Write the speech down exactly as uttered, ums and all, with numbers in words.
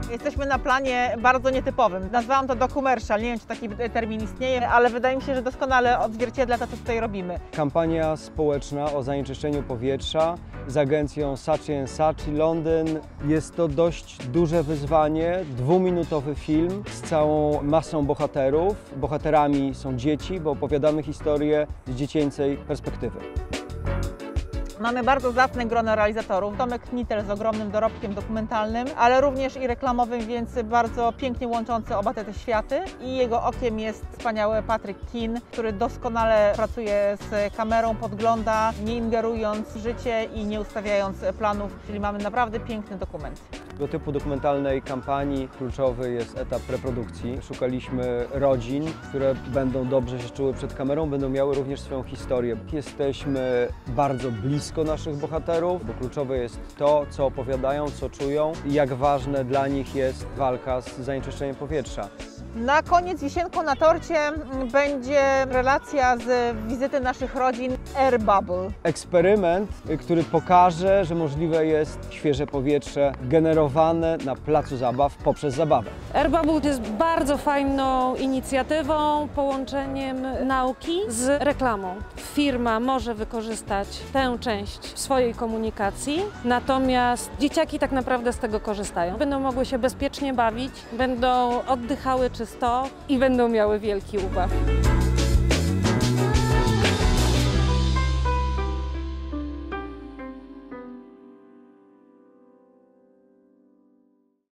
Jesteśmy na planie bardzo nietypowym. Nazwałam to dokumercial, nie wiem, czy taki termin istnieje, ale wydaje mi się, że doskonale odzwierciedla to, co tutaj robimy. Kampania społeczna o zanieczyszczeniu powietrza z agencją Saatchi and Saatchi Londyn. Jest to dość duże wyzwanie, dwuminutowy film z całą masą bohaterów. Bohaterami są dzieci, bo opowiadamy historię z dziecięcej perspektywy. Mamy bardzo zacne grono realizatorów. Tomek Knittel z ogromnym dorobkiem dokumentalnym, ale również i reklamowym, więc bardzo pięknie łączący oba te światy. I jego okiem jest wspaniały Patrick Keane, który doskonale pracuje z kamerą, podgląda, nie ingerując w życie i nie ustawiając planów, czyli mamy naprawdę piękny dokument. Do typu dokumentalnej kampanii kluczowy jest etap preprodukcji. Szukaliśmy rodzin, które będą dobrze się czuły przed kamerą, będą miały również swoją historię. Jesteśmy bardzo blisko naszych bohaterów, bo kluczowe jest to, co opowiadają, co czują i jak ważne dla nich jest walka z zanieczyszczeniem powietrza. Na koniec wisienką na torcie będzie relacja z wizyty naszych rodzin Air Bubble. Eksperyment, który pokaże, że możliwe jest świeże powietrze generowane na placu zabaw poprzez zabawę. Air Bubble jest bardzo fajną inicjatywą, połączeniem nauki z reklamą. Firma może wykorzystać tę część w swojej komunikacji, natomiast dzieciaki tak naprawdę z tego korzystają. Będą mogły się bezpiecznie bawić, będą oddychały czysto i będą miały wielki ubaw.